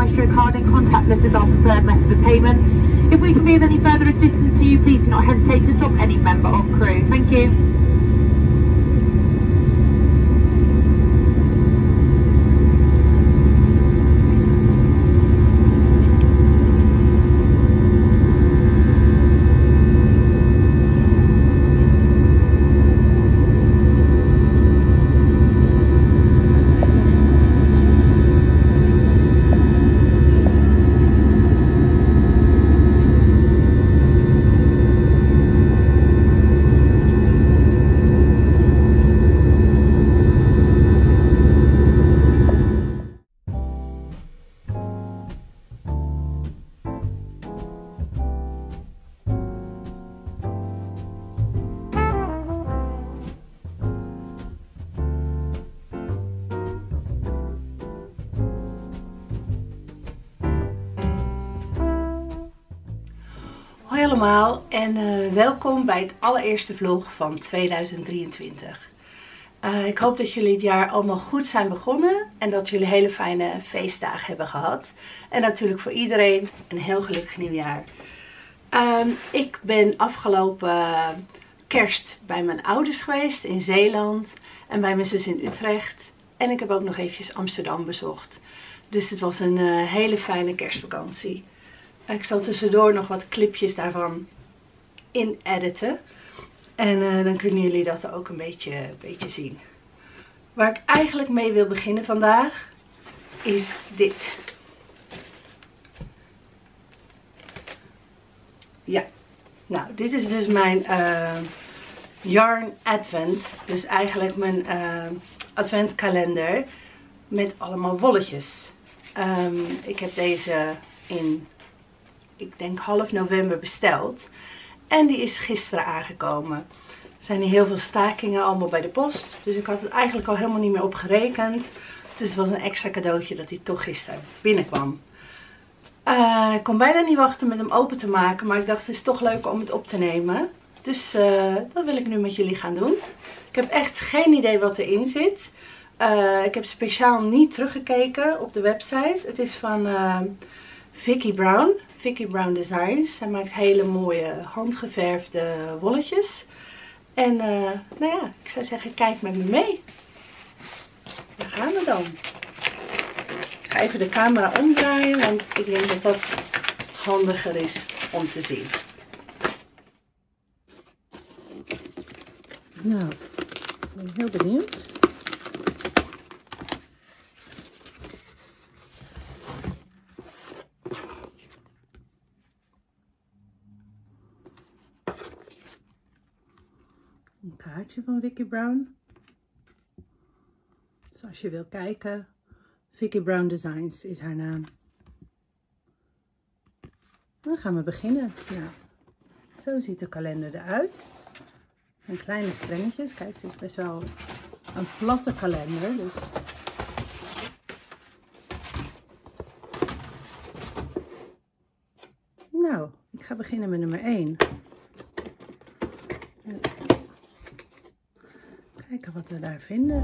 Maestro card and contactless is our preferred method of payment. If we can be of any further assistance to you, please do not hesitate to stop any member or crew. Thank you. Hoi allemaal en welkom bij het allereerste vlog van 2023. Ik hoop dat jullie het jaar allemaal goed zijn begonnen en dat jullie hele fijne feestdagen hebben gehad. En natuurlijk voor iedereen een heel gelukkig nieuwjaar. Ik ben afgelopen kerst bij mijn ouders geweest in Zeeland en bij mijn zus in Utrecht. En ik heb ook nog eventjes Amsterdam bezocht. Dus het was een hele fijne kerstvakantie. Ik zal tussendoor nog wat clipjes daarvan in editen. En dan kunnen jullie dat ook een beetje zien. Waar ik eigenlijk mee wil beginnen vandaag is dit. Ja, nou dit is dus mijn Yarn Advent. Dus eigenlijk mijn adventkalender met allemaal wolletjes. Ik heb deze in... ik denk half november besteld. En die is gisteren aangekomen. Er zijn hier heel veel stakingen allemaal bij de post. Dus ik had het eigenlijk al helemaal niet meer op gerekend. Dus het was een extra cadeautje dat hij toch gisteren binnenkwam. Ik kon bijna niet wachten met hem open te maken. Maar ik dacht het is toch leuk om het op te nemen. Dus dat wil ik nu met jullie gaan doen. Ik heb echt geen idee wat erin zit. Ik heb speciaal niet teruggekeken op de website. Het is van Vicki Brown Designs. Zij maakt hele mooie handgeverfde wolletjes. En nou ja, ik zou zeggen kijk met me mee. Daar gaan we dan. Ik ga even de camera omdraaien, want ik denk dat dat handiger is om te zien. Nou, ik ben heel benieuwd. Een kaartje van Vicki Brown. Dus als je wil kijken, Vicki Brown Designs is haar naam. Dan gaan we beginnen. Nou, zo ziet de kalender eruit. Het zijn kleine strengetjes. Kijk, het is best wel een platte kalender. Dus nou, ik ga beginnen met nummer 1. Kijken wat we daar vinden.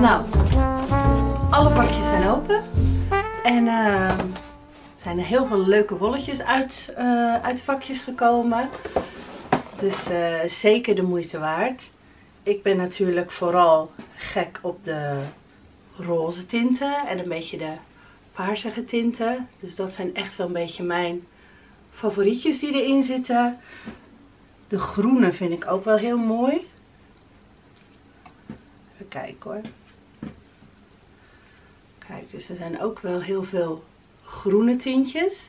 Nou, alle vakjes zijn open. En zijn er heel veel leuke wolletjes uit de vakjes gekomen. Dus zeker de moeite waard. Ik ben natuurlijk vooral gek op de roze tinten en een beetje de paarsige tinten. Dus dat zijn echt wel een beetje mijn favorietjes die erin zitten. De groene vind ik ook wel heel mooi. Even kijken hoor. Kijk, dus er zijn ook wel heel veel groene tintjes.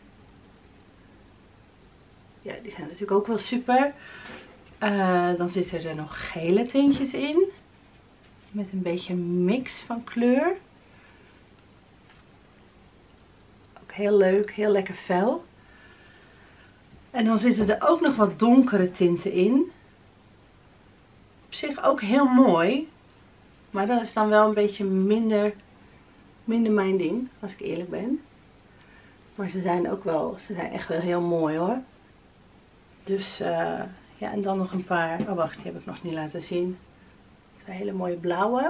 Ja, die zijn natuurlijk ook wel super. Dan zitten er nog gele tintjes in. Met een beetje een mix van kleur. Ook heel leuk, heel lekker fel. En dan zitten er ook nog wat donkere tinten in. Op zich ook heel mooi. Maar dat is dan wel een beetje minder mijn ding, als ik eerlijk ben. Maar ze zijn echt wel heel mooi hoor. Dus ja, en dan nog een paar. Oh wacht, die heb ik nog niet laten zien. Twee hele mooie blauwe.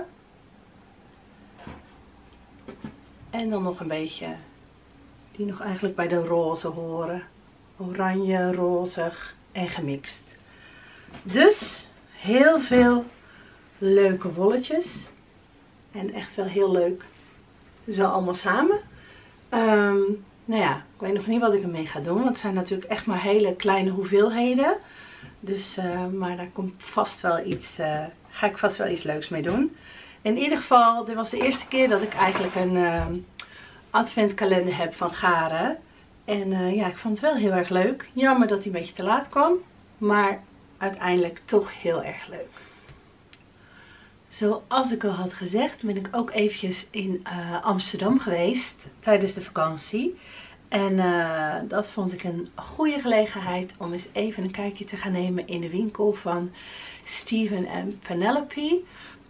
En dan nog een beetje die nog eigenlijk bij de roze horen. Oranje, rozig en gemixt. Dus heel veel leuke wolletjes. En echt wel heel leuk. Zo allemaal samen. Nou ja, ik weet nog niet wat ik ermee ga doen. Want het zijn natuurlijk echt maar hele kleine hoeveelheden. Dus, maar daar komt vast wel iets, ga ik vast wel iets leuks mee doen. In ieder geval, dit was de eerste keer dat ik eigenlijk een adventkalender heb van Garen. En ja, ik vond het wel heel erg leuk. Jammer dat hij een beetje te laat kwam. Maar uiteindelijk toch heel erg leuk. Zoals ik al had gezegd, ben ik ook eventjes in Amsterdam geweest tijdens de vakantie. En dat vond ik een goede gelegenheid om eens even een kijkje te gaan nemen in de winkel van Steven en Penelope.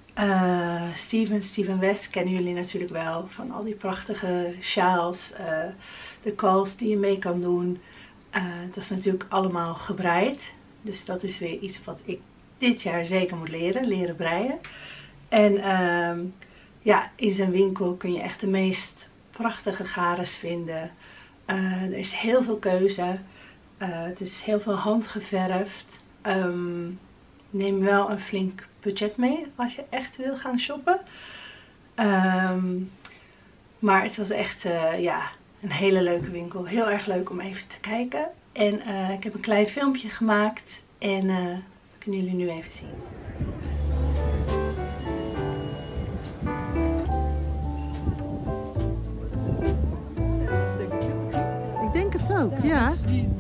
Steven West kennen jullie natuurlijk wel van al die prachtige sjaals, de kals die je mee kan doen. Dat is natuurlijk allemaal gebreid. Dus dat is weer iets wat ik dit jaar zeker moet leren breien. En ja, in zijn winkel kun je echt de meest prachtige garens vinden. Er is heel veel keuze. Het is heel veel handgeverfd. Neem wel een flink budget mee als je echt wil gaan shoppen. Maar het was echt ja, een hele leuke winkel. Heel erg leuk om even te kijken. En ik heb een klein filmpje gemaakt. En dat kunnen jullie nu even zien. Ik denk het ook, ja.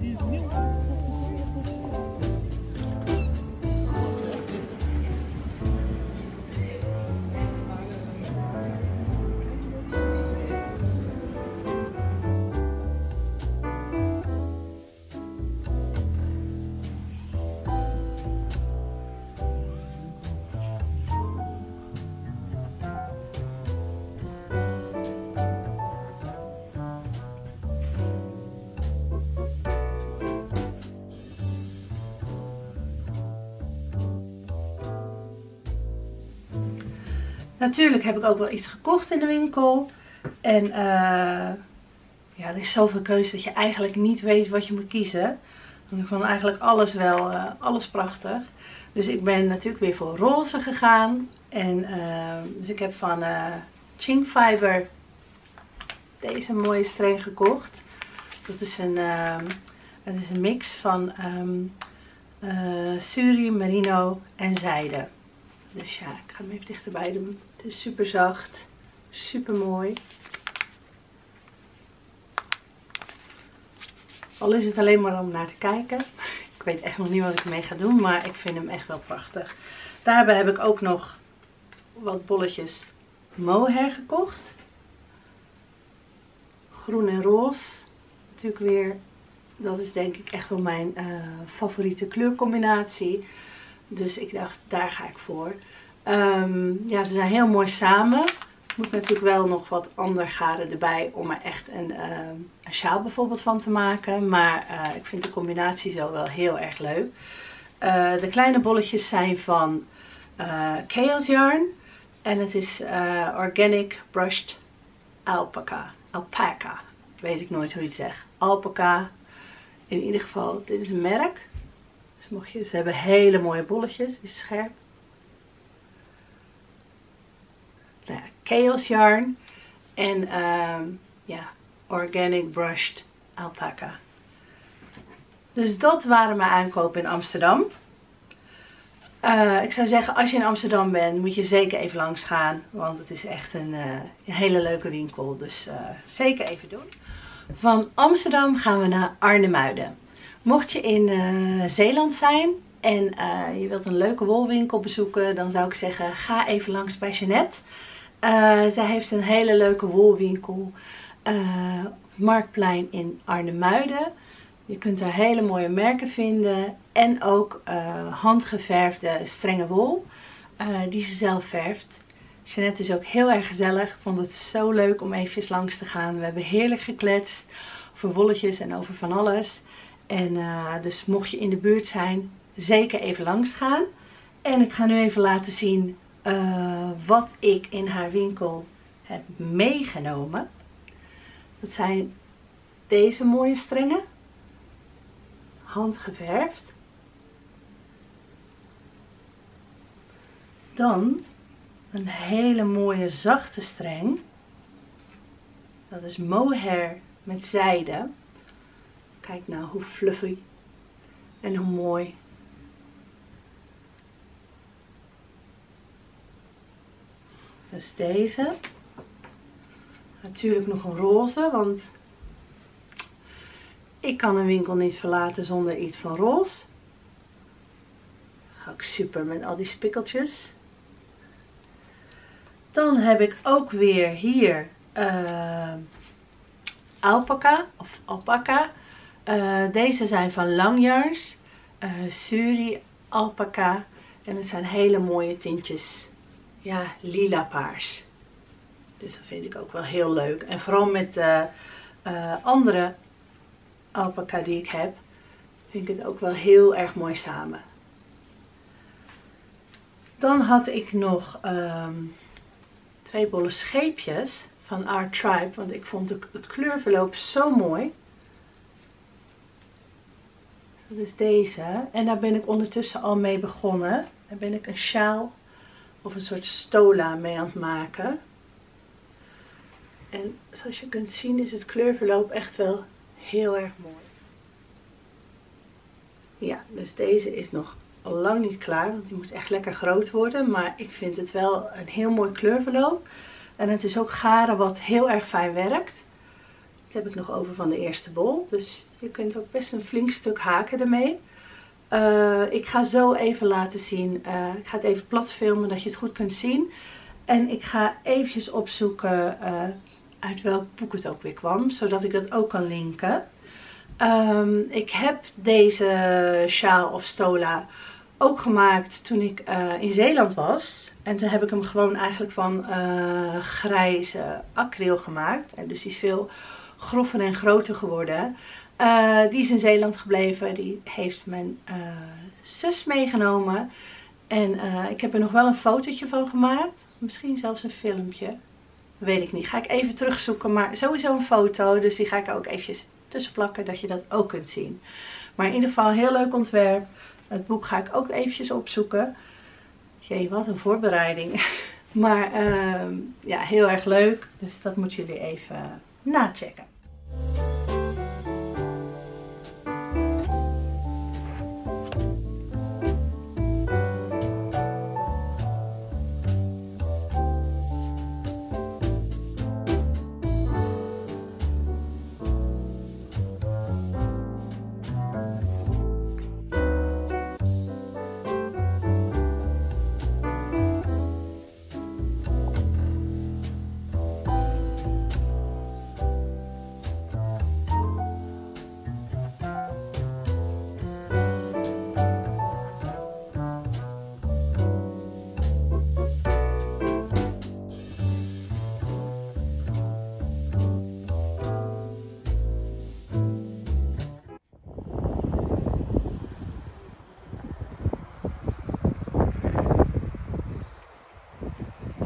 Natuurlijk heb ik ook wel iets gekocht in de winkel. En ja, er is zoveel keuze dat je eigenlijk niet weet wat je moet kiezen. Want ik vond eigenlijk alles wel, alles prachtig. Dus ik ben natuurlijk weer voor roze gegaan. En dus ik heb van Ching Fiber deze mooie streng gekocht. Dat is een mix van suri, merino en zijde. Dus ja, ik ga hem even dichterbij doen. Het is super zacht, super mooi. Al is het alleen maar om naar te kijken. Ik weet echt nog niet wat ik ermee ga doen, maar ik vind hem echt wel prachtig. Daarbij heb ik ook nog wat bolletjes mohair gekocht. Groen en roze. Natuurlijk weer, dat is denk ik echt wel mijn favoriete kleurcombinatie. Dus ik dacht, daar ga ik voor. Ja, ze zijn heel mooi samen. Ik moet natuurlijk wel nog wat ander garen erbij om er echt een sjaal bijvoorbeeld van te maken. Maar ik vind de combinatie zo wel heel erg leuk. De kleine bolletjes zijn van Chaos Yarn. En het is Organic Brushed Alpaca. Alpaca. Weet ik nooit hoe je het zegt. Alpaca. In ieder geval, dit is een merk. Dus mocht je, ze hebben hele mooie bolletjes. Die is scherp. Nou ja, Chaos Yarn. En ja, Organic Brushed Alpaca. Dus dat waren mijn aankopen in Amsterdam. Ik zou zeggen, als je in Amsterdam bent, moet je zeker even langs gaan. Want het is echt een hele leuke winkel. Dus zeker even doen. Van Amsterdam gaan we naar Arnhemuiden. Mocht je in Zeeland zijn en je wilt een leuke wolwinkel bezoeken, dan zou ik zeggen, ga even langs bij Jeanette. Zij heeft een hele leuke wolwinkel. Marktplein in Arnhemuiden. Je kunt daar hele mooie merken vinden. En ook handgeverfde strenge wol. Die ze zelf verft. Jeanette is ook heel erg gezellig. Ik vond het zo leuk om eventjes langs te gaan. We hebben heerlijk gekletst. Over wolletjes en over van alles. En dus mocht je in de buurt zijn, zeker even langs gaan. En ik ga nu even laten zien wat ik in haar winkel heb meegenomen. Dat zijn deze mooie strengen. Handgeverfd. Dan een hele mooie zachte streng. Dat is mohair met zijde. Kijk nou hoe fluffy en hoe mooi. Dus deze. Natuurlijk nog een roze, want ik kan een winkel niet verlaten zonder iets van roze. Ook super met al die spikkeltjes. Dan heb ik ook weer hier alpaca. Deze zijn van Langyarns. Suri alpaca. En het zijn hele mooie tintjes. Ja, lila paars. Dus dat vind ik ook wel heel leuk. En vooral met de andere alpaca die ik heb, vind ik het ook wel heel erg mooi samen. Dan had ik nog 2 bolle scheepjes van Our Tribe. Want ik vond het kleurverloop zo mooi. Dat is deze. En daar ben ik ondertussen al mee begonnen. Daar ben ik een sjaal of een soort stola mee aan het maken. En zoals je kunt zien is het kleurverloop echt wel heel erg mooi. Ja, dus deze is nog lang niet klaar. Want die moet echt lekker groot worden. Maar ik vind het wel een heel mooi kleurverloop. En het is ook garen wat heel erg fijn werkt. Dat heb ik nog over van de eerste bol. Dus je kunt ook best een flink stuk haken ermee. Ik ga zo even laten zien. Ik ga het even plat filmen dat je het goed kunt zien. En ik ga eventjes opzoeken uit welk boek het ook weer kwam. Zodat ik dat ook kan linken. Ik heb deze sjaal of stola ook gemaakt toen ik in Zeeland was. En toen heb ik hem gewoon eigenlijk van grijze acryl gemaakt. En dus die is veel grover en groter geworden. Die is in Zeeland gebleven. Die heeft mijn zus meegenomen. En ik heb er nog wel een fotootje van gemaakt. Misschien zelfs een filmpje. Weet ik niet. Ga ik even terugzoeken. Maar sowieso een foto. Dus die ga ik er ook eventjes tussen plakken. Dat je dat ook kunt zien. Maar in ieder geval een heel leuk ontwerp. Het boek ga ik ook eventjes opzoeken. Jee, wat een voorbereiding. Maar ja, heel erg leuk. Dus dat moeten jullie even nachecken.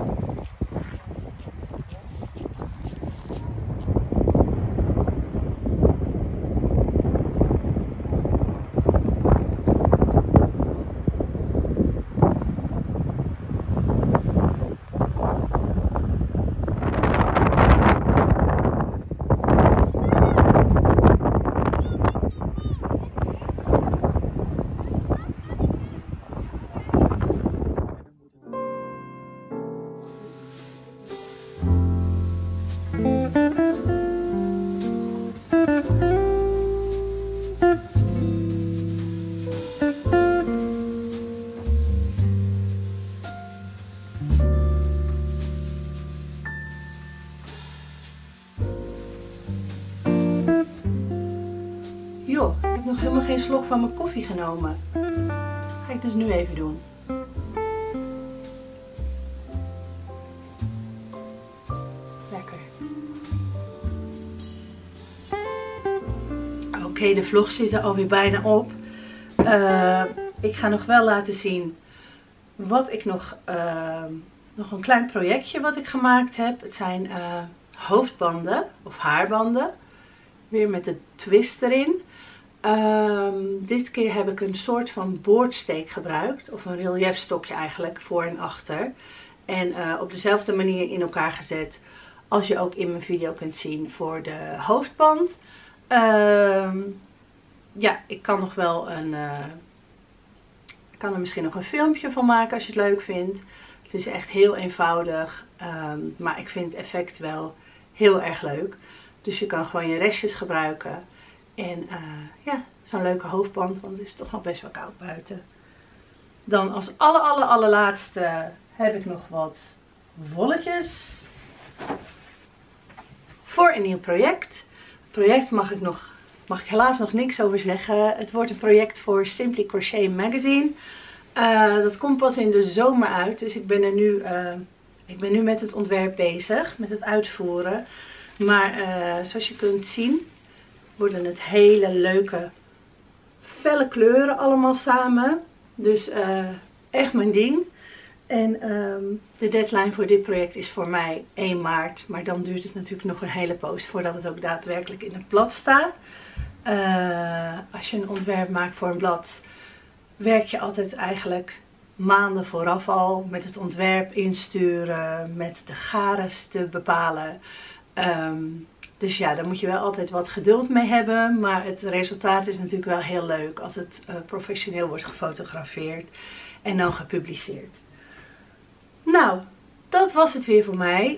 Joh, ik heb nog helemaal geen slok van mijn koffie genomen. Ga ik dus nu even doen. Lekker. Oké, de vlog zit er alweer bijna op. Ik ga nog wel laten zien wat ik nog een klein projectje wat ik gemaakt heb. Het zijn hoofdbanden of haarbanden. Weer met de twist erin. Dit keer heb ik een soort van boordsteek gebruikt. Of een reliefstokje eigenlijk, voor en achter. En op dezelfde manier in elkaar gezet als je ook in mijn video kunt zien voor de hoofdband. Ja, ik kan nog wel ik kan er misschien nog een filmpje van maken als je het leuk vindt. Het is echt heel eenvoudig. Maar ik vind het effect wel heel erg leuk. Dus je kan gewoon je restjes gebruiken. En ja, zo'n leuke hoofdband, want het is toch nog best wel koud buiten. Dan als allerlaatste heb ik nog wat wolletjes. Voor een nieuw project. Het project mag ik helaas nog niks over zeggen. Het wordt een project voor Simply Crochet Magazine. Dat komt pas in de zomer uit. Dus ik ben nu met het ontwerp bezig. Met het uitvoeren. Maar zoals je kunt zien worden het hele leuke felle kleuren allemaal samen. Dus echt mijn ding. En de deadline voor dit project is voor mij 1 maart. Maar dan duurt het natuurlijk nog een hele poos voordat het ook daadwerkelijk in het blad staat. Als je een ontwerp maakt voor een blad, werk je altijd eigenlijk maanden vooraf al met het ontwerp insturen, met de gares te bepalen. Dus ja, daar moet je wel altijd wat geduld mee hebben. Maar het resultaat is natuurlijk wel heel leuk als het professioneel wordt gefotografeerd en dan gepubliceerd. Nou, dat was het weer voor mij.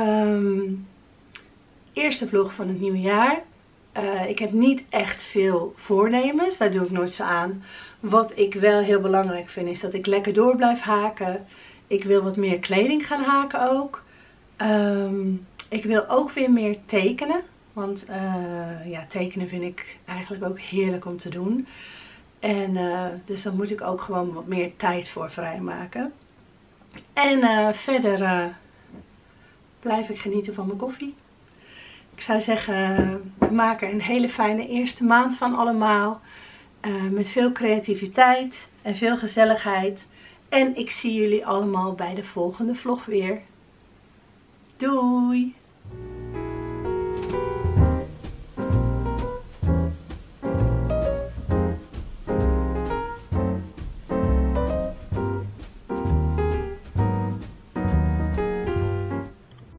Eerste vlog van het nieuwe jaar. Ik heb niet echt veel voornemens, daar doe ik nooit zo aan. Wat ik wel heel belangrijk vind is dat ik lekker door blijf haken. Ik wil wat meer kleding gaan haken ook. Ik wil ook weer meer tekenen. Want ja, tekenen vind ik eigenlijk ook heerlijk om te doen. En dus dan moet ik ook gewoon wat meer tijd voor vrijmaken. En verder blijf ik genieten van mijn koffie. Ik zou zeggen, maak er een hele fijne eerste maand van allemaal. Met veel creativiteit en veel gezelligheid. En ik zie jullie allemaal bij de volgende vlog weer. Doei!